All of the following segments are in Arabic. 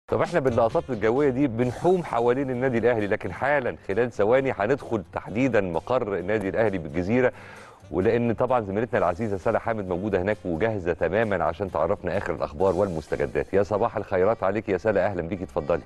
طب احنا باللقطات الجويه دي بنحوم حوالين النادي الاهلي، لكن حالا خلال ثواني هندخل تحديدا مقر النادي الاهلي بالجزيره، ولان طبعا زميلتنا العزيزه سالة حامد موجوده هناك وجاهزه تماما عشان تعرفنا اخر الاخبار والمستجدات. يا صباح الخيرات عليك يا سالة، اهلا بيكي، اتفضلي.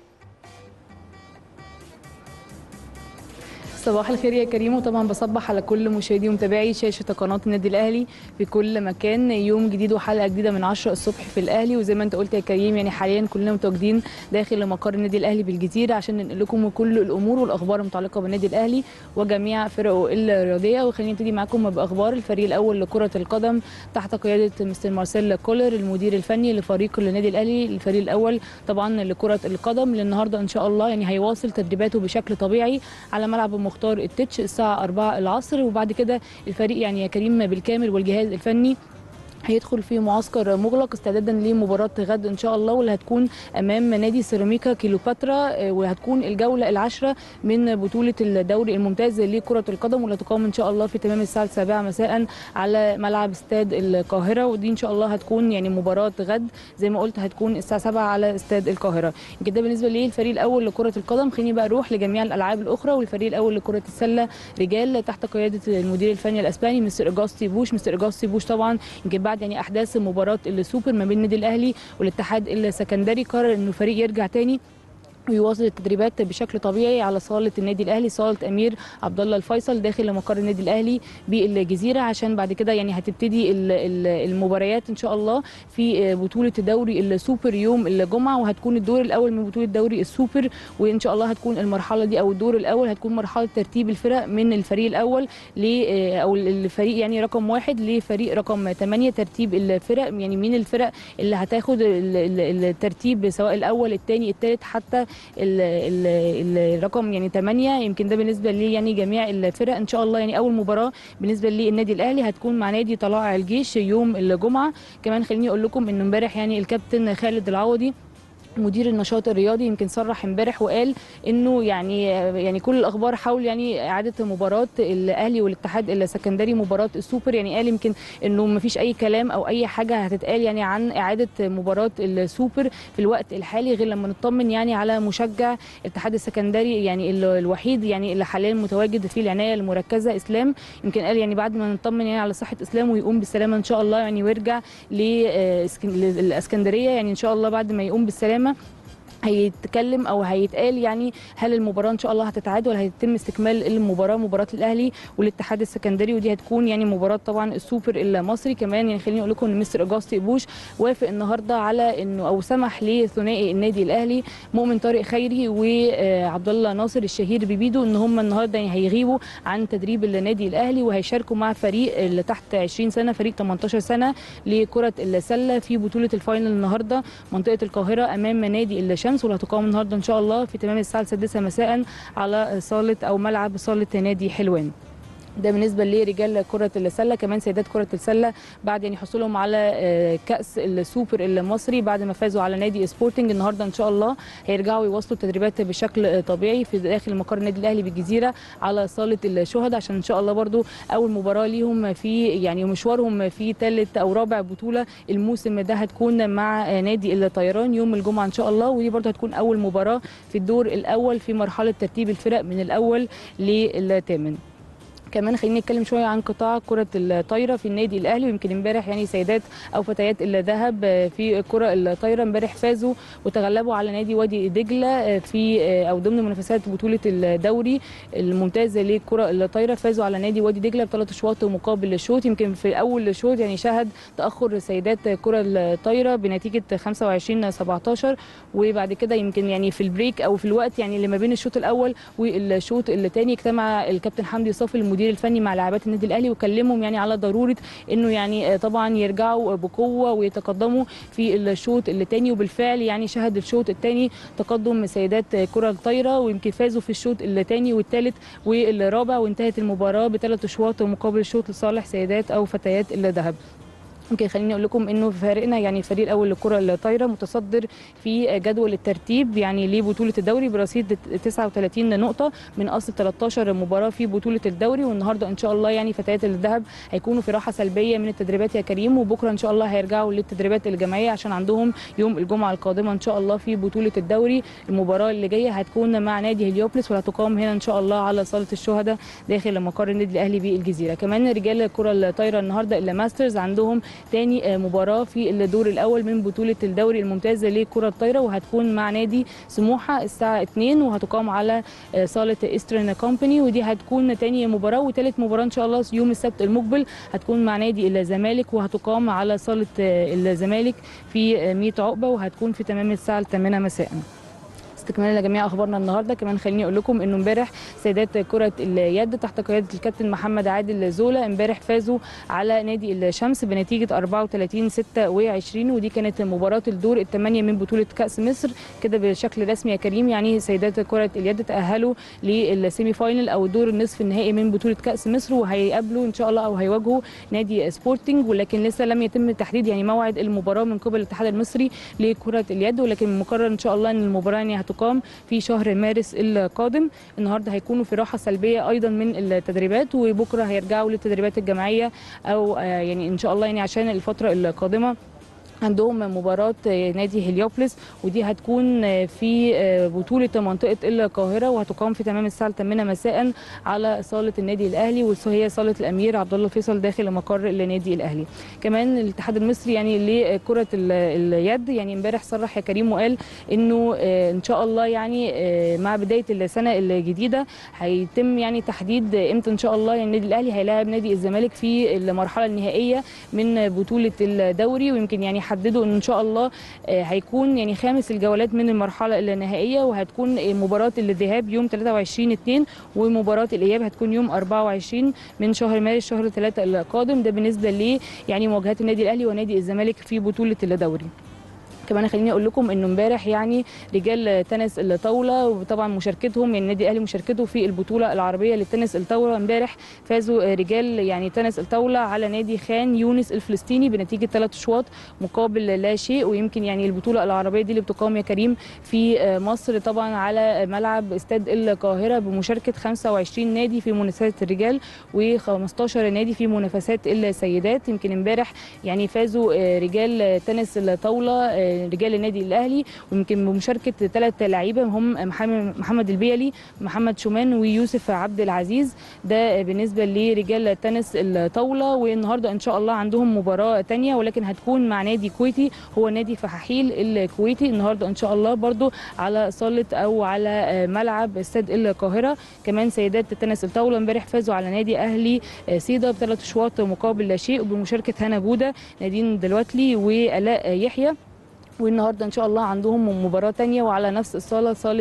صباح الخير يا كريم، وطبعا بصبح على كل مشاهدي ومتابعي شاشه قناه النادي الاهلي في كل مكان. يوم جديد وحلقه جديده من 10 الصبح في الاهلي، وزي ما انت قلت يا كريم يعني حاليا كلنا متواجدين داخل مقر النادي الاهلي بالجزيره عشان ننقل لكم كل الامور والاخبار المتعلقه بالنادي الاهلي وجميع فرقه الرياضيه. وخلينا نبتدي معاكم باخبار الفريق الاول لكره القدم تحت قياده مستر مارسيل كولر المدير الفني لفريق النادي الاهلي. الفريق الاول طبعا لكره القدم النهارده ان شاء الله يعني هيواصل تدريباته بشكل طبيعي على ملعب مختار التتش الساعه 4 العصر، وبعد كده الفريق يعني يا كريم بالكامل والجهاز الفني هيدخل في معسكر مغلق استعدادا لمباراه غد ان شاء الله، واللي هتكون امام نادي سيراميكا كيلوباترا، وهتكون الجوله العاشره من بطوله الدوري الممتاز لكره القدم، واللي تقام ان شاء الله في تمام الساعه 7 مساء على ملعب استاد القاهره. ودي ان شاء الله هتكون يعني مباراه غد زي ما قلت هتكون الساعه 7 على استاد القاهره. يمكن ده بالنسبه للفريق الاول لكره القدم. خليني بقى اروح لجميع الالعاب الاخرى، والفريق الاول لكره السله رجال تحت قياده المدير الفني الاسباني مستر اجاستي بوش. مستر اجاستي بوش طبعا يمكن بعد يعني احداث مباراه السوبر ما بين النادي الاهلي والاتحاد السكندري قرر انه الفريق يرجع تاني ويواصل التدريبات بشكل طبيعي على صاله النادي الاهلي، صاله امير عبد الله الفيصل داخل مقر النادي الاهلي بالجزيره، عشان بعد كده يعني هتبتدي المباريات ان شاء الله في بطوله دوري السوبر يوم الجمعه، وهتكون الدور الاول من بطوله دوري السوبر. وان شاء الله هتكون المرحله دي او الدور الاول هتكون مرحله ترتيب الفرق من الفريق الاول او الفريق يعني رقم 1 لفريق رقم 8، ترتيب الفرق يعني مين الفرق اللي هتاخد الترتيب سواء الاول الثاني الثالث حتى الرقم يعني 8. يمكن ده بالنسبه لي يعني جميع الفرق ان شاء الله. يعني اول مباراه بالنسبه للنادي الاهلي هتكون مع نادي طلائع الجيش يوم الجمعه. كمان خليني اقول لكم ان امبارح يعني الكابتن خالد العوضي مدير النشاط الرياضي يمكن صرح امبارح وقال انه يعني كل الاخبار حول يعني اعاده مباراه الاهلي والاتحاد السكندري مباراه السوبر. يعني قال يمكن انه ما فيش اي كلام او اي حاجه هتتقال يعني عن اعاده مباراه السوبر في الوقت الحالي غير لما نطمن يعني على مشجع الاتحاد السكندري يعني الوحيد يعني اللي حاليا متواجد في العنايه المركزه اسلام. يمكن قال يعني بعد ما نطمن يعني على صحه اسلام ويقوم بالسلامه ان شاء الله يعني ويرجع للاسكندريه يعني ان شاء الله بعد ما يقوم بالسلامه هيتكلم او هيتقال يعني هل المباراه ان شاء الله هتتعاد ولا هيتم استكمال المباراه مباراه الاهلي والاتحاد السكندري، ودي هتكون يعني مباراه طبعا السوبر المصري. كمان يعني خليني اقول لكم ان مستر اجاستي بوش وافق النهارده على انه او سمح لثنائي النادي الاهلي مؤمن طارق خيري وعبد الله ناصر الشهير ببيدو ان هم النهارده يعني هيغيبوا عن تدريب النادي الاهلي وهيشاركوا مع فريق اللي تحت 20 سنه فريق 18 سنه لكره السله في بطوله الفاينل النهارده منطقه القاهره امام نادي الشمس، واللي هتقام النهارده ان شاء الله في تمام الساعه 6 مساء على صاله او ملعب صاله نادي حلوان. ده بالنسبه لرجال كره السله. كمان سيدات كره السله بعد يعني حصولهم على كاس السوبر المصري بعد ما فازوا على نادي سبورتنج النهارده ان شاء الله هيرجعوا يواصلوا التدريبات بشكل طبيعي في داخل مقر النادي الاهلي بالجزيره على صاله الشهداء، عشان ان شاء الله برضو اول مباراه ليهم في يعني مشوارهم في ثالث او رابع بطوله الموسم ده هتكون مع نادي الطيران يوم الجمعه ان شاء الله، ودي برضو هتكون اول مباراه في الدور الاول في مرحله ترتيب الفرق من الاول للثامن. كمان خلينا نتكلم شويه عن قطاع كره الطايره في النادي الاهلي. ويمكن امبارح يعني سيدات او فتيات الذهب في الكره الطايره امبارح فازوا وتغلبوا على نادي وادي دجله في او ضمن منافسات بطوله الدوري الممتاز للكره الطايره. فازوا على نادي وادي دجله بثلاث اشواط مقابل شوط. يمكن في اول شوط يعني شهد تاخر سيدات كره الطايره بنتيجه 25-17، وبعد كده يمكن يعني في البريك او في الوقت يعني اللي ما بين الشوط الاول والشوط الثاني اجتمع الكابتن حمدي صافي المدير الفني مع لاعبات النادي الاهلي وكلمهم يعني على ضروره انه يعني طبعا يرجعوا بقوه ويتقدموا في الشوط الثاني، وبالفعل يعني شهد الشوط الثاني تقدم سيدات كره الطايره ويمكن فازوا في الشوط الثاني والثالث والرابع، وانتهت المباراه بثلاث اشواط مقابل شوط لصالح سيدات او فتيات الذهب. ممكن خليني اقول لكم انه فريقنا يعني الفريق الاول للكره الطايره متصدر في جدول الترتيب يعني لبطوله الدوري برصيد 39 نقطه من اصل 13 مباراه في بطوله الدوري. والنهارده ان شاء الله يعني فتيات الذهب هيكونوا في راحه سلبيه من التدريبات يا كريم، وبكره ان شاء الله هيرجعوا للتدريبات الجماعيه عشان عندهم يوم الجمعه القادمه ان شاء الله في بطوله الدوري. المباراه اللي جايه هتكون مع نادي هليوبلس وهتقام هنا ان شاء الله على صاله الشهداء داخل مقر النادي الاهلي بالجزيره. كمان رجال الكره الطايره النهارده الماسترز عندهم تاني مباراه في الدور الاول من بطوله الدوري الممتاز لكره الطايره، وهتكون مع نادي سموحه الساعه 2 وهتقام على صاله ايسترن كومباني، ودي هتكون تاني مباراه. وثالث مباراه ان شاء الله يوم السبت المقبل هتكون مع نادي الزمالك وهتقام على صاله الزمالك في 100 عقبه وهتكون في تمام الساعه 8 مساء. استكمالا لجميع اخبارنا النهارده كمان خليني اقول لكم انه امبارح سيدات كره اليد تحت قياده الكابتن محمد عادل زولا امبارح فازوا على نادي الشمس بنتيجه 34-26، ودي كانت مباراه الدور الثمانيه من بطوله كاس مصر كده بشكل رسمي يا كريم. يعني سيدات كره اليد تاهلوا للسيمي فاينل او دور النصف النهائي من بطوله كاس مصر، وهيقابلوا ان شاء الله او هيواجهوا نادي سبورتنج، ولكن لسه لم يتم تحديد يعني موعد المباراه من قبل الاتحاد المصري لكره اليد، ولكن مقرر ان شاء الله ان المباراه يعني هتقام في شهر مارس القادم. النهارده هيكونوا في راحه سلبيه ايضا من التدريبات، وبكره هيرجعوا للتدريبات الجماعيه او يعني ان شاء الله يعني عشان الفتره القادمه عندهم مباراة نادي هليوبلس، ودي هتكون في بطولة منطقة القاهرة وهتقام في تمام الساعة 8 مساء على صالة النادي الأهلي، وهي صالة الأمير عبد الله فيصل داخل مقر النادي الأهلي. كمان الاتحاد المصري يعني لكرة اليد يعني امبارح صرح يا كريم وقال إنه إن شاء الله يعني مع بداية السنة الجديدة هيتم يعني تحديد إمتى إن شاء الله يعني النادي الأهلي هيلاعب نادي الزمالك في المرحلة النهائية من بطولة الدوري، ويمكن يعني حددوا ان شاء الله هيكون يعني خامس الجولات من المرحله النهائيه، وهتكون مباراه الذهاب يوم 23/2 ومباراه الاياب هتكون يوم 24 من شهر مارس شهر 3 القادم. ده بالنسبه ل يعني مواجهات النادي الاهلي ونادي الزمالك في بطوله الدوري. كمان خليني اقول لكم انه امبارح يعني رجال تنس الطاوله وطبعا مشاركتهم يعني النادي الاهلي مشاركته في البطوله العربيه للتنس الطاوله امبارح فازوا رجال يعني تنس الطاوله على نادي خان يونس الفلسطيني بنتيجه 3 اشواط مقابل لا شيء. ويمكن يعني البطوله العربيه دي اللي بتقام يا كريم في مصر طبعا على ملعب استاد القاهره بمشاركه 25 نادي في منافسات الرجال و15 نادي في منافسات السيدات. يمكن امبارح يعني فازوا رجال تنس الطاوله رجال النادي الاهلي ويمكن بمشاركه 3 لعيبه هم محمد البيلي محمد شومان ويوسف عبد العزيز. ده بالنسبه لرجال تنس الطاوله. والنهارده ان شاء الله عندهم مباراه ثانيه ولكن هتكون مع نادي كويتي هو نادي فحاحيل الكويتي النهارده ان شاء الله برضو على صاله او على ملعب استاد القاهره. كمان سيدات تنس الطاوله امبارح فازوا على نادي اهلي سيدا ب3 اشواط مقابل لا شيء وبمشاركه هنا بوده نادين دلواتلي والاء يحيى. والنهارده ان شاء الله عندهم مباراه ثانيه وعلى نفس الصاله صاله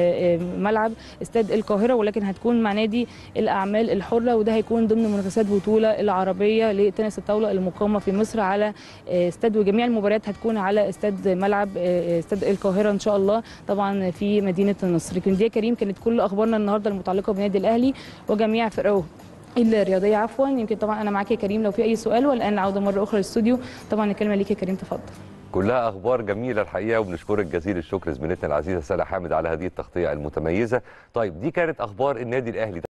ملعب استاد القاهره ولكن هتكون مع نادي الاعمال الحره وده هيكون ضمن منافسات بطوله العربيه لتنس الطاوله المقامه في مصر على استاد وجميع المباريات هتكون على استاد ملعب استاد القاهره ان شاء الله طبعا في مدينه النصر. لكن دي يا كريم كانت كل اخبارنا النهارده المتعلقه بالنادي الاهلي وجميع فرقه الرياضيه عفوا. يمكن طبعا انا معاك يا كريم لو في اي سؤال والان عوده مره اخرى للاستوديو. طبعا الكلمه ليك يا كريم تفضل. كلها اخبار جميله الحقيقه وبنشكرك جزيل الشكر زميلتنا العزيزه سالة حامد على هذه التغطيه المتميزه. طيب دي كانت اخبار النادي الاهلي.